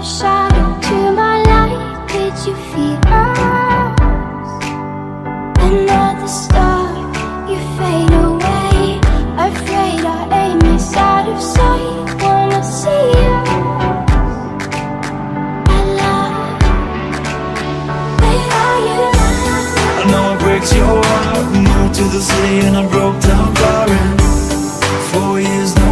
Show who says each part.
Speaker 1: your shadow to my light. Did you feel us? Another star, you fade away. Afraid our aim is out of sight. Wanna see us alive. Where are you now?
Speaker 2: I know it breaks your heart. We moved to the city and I broke down crying. 4 years now